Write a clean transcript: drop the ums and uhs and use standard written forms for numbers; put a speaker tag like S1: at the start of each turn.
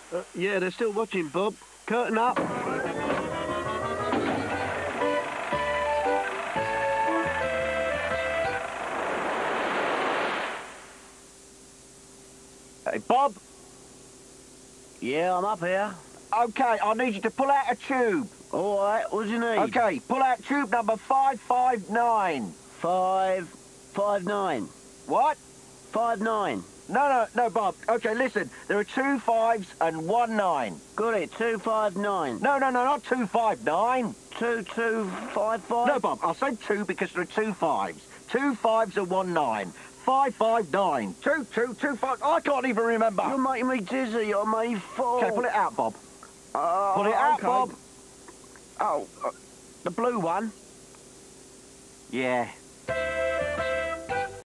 S1: Yeah, they're still watching, Bob. Curtain up.
S2: Hey, Bob?
S3: Yeah, I'm up here.
S2: OK, I need you to pull out a tube.
S3: All right, what do you need?
S2: OK, pull out tube number 559.
S3: 559.
S2: What?
S3: 59.
S2: No, Bob. OK, listen, there are 2 5s and 1 9.
S3: Got it, 259.
S2: No, not 259.
S3: 2255?
S2: No, Bob, I said 2 because there are 2 5s. 2 5s and 1 9. 559. 2, 5. I can't even remember.
S3: You're making me dizzy, you're me full.
S2: OK, pull it out, Bob. Pull it out,
S3: okay.
S2: Bob.
S3: Oh, the blue one?
S2: Yeah.